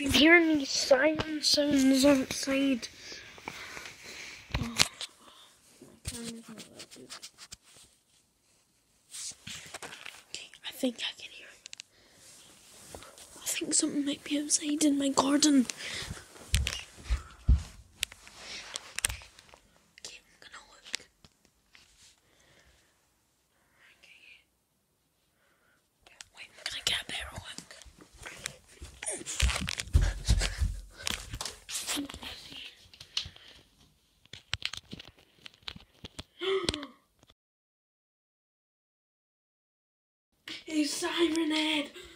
been hearing these siren sounds outside. Oh, I think I can hear it. I think something might be outside in my garden. Okay, I'm gonna look. Okay. Wait, I'm gonna get a better look. It's Siren Head!